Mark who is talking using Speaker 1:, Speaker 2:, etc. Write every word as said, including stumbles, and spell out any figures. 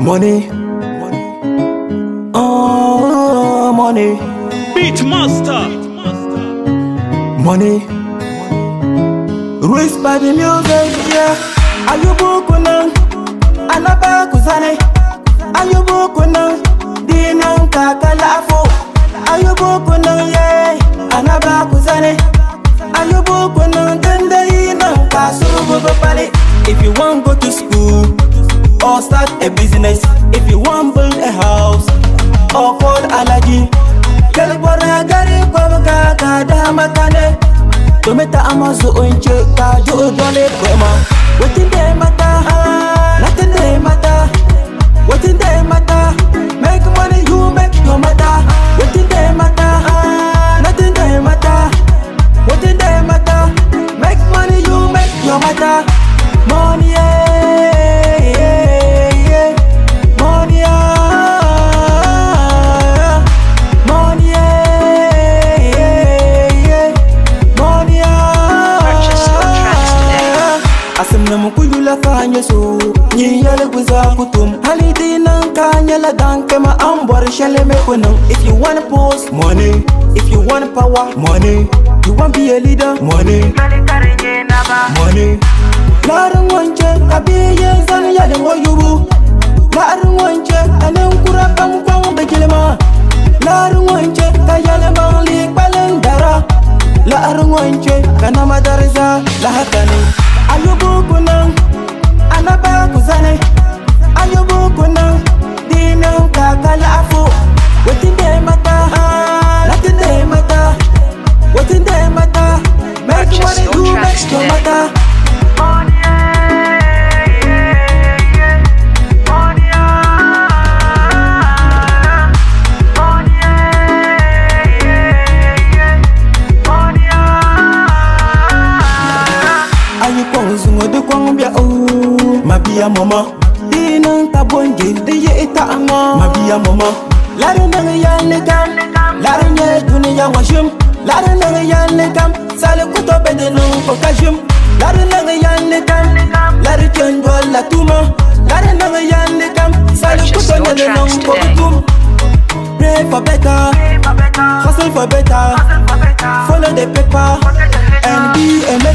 Speaker 1: Money, oh money,
Speaker 2: Beat Master,
Speaker 1: money, raised by the music, yeah. Ayubu kunang, anaba kuzane. Ayubu kunang, dinang kakalafo. Ayubu kunang, yeah, anaba kuzane. Ayubu kunang, dende nang kasubu bapale. If you want go to school or start a business, if you want build a house or call alaji, galbora gari kwabga kada matane. Tometa amazo unche ka jo dole kwema. Wetin dey matter? Nothing dey matter. Wetin dey matter? Make money, you make your matter. Wetin dey matter? Nothing dey matter. Wetin dey matter? Make money, you make your matter. Money, yeah, yeah, yeah. Money, yeah. Money, yeah, yeah, yeah. Money, yeah.
Speaker 3: Purchase your tracks today.
Speaker 1: Asemna mukuyula kanya so Nyi yale guza kutum Halidi nang kanya la danke ma ambor shale me kunang. If you wanna post, money. If you want power, money. You want be a leader, money. Money. Larung wanche kabiye zan yale woyubu. Larung wanche anen kura pam pam bekilema. Larung wanche kayale mangli baleng dara. Larung wanche kana madarza la hakani. Ayubu kunang, anaba kuzane. Ayubu kunang, dinang kakalafo. Wetin dey matter? Nothing dey matter. Wetin dey matter? Make
Speaker 3: Purchase
Speaker 1: money,
Speaker 3: your
Speaker 1: you
Speaker 3: tracks
Speaker 1: make your
Speaker 3: today.
Speaker 1: matter.
Speaker 4: Money, yeah, yeah. Money, yeah. Money, yeah. Money, yeah.
Speaker 1: Ayu konzungo de kongbia o mabia mama dinang tabonge de ye ita ama mabia mama lare nang yanne kam lare nye dunia washum lare nang yanne kam sale kuto bede nung okashum lare nang yanne kam lare chenjo la tuma lare nang yanne kam sale kuto nyane nung okutum. Pray for better, hustle for better, follow the paper and be a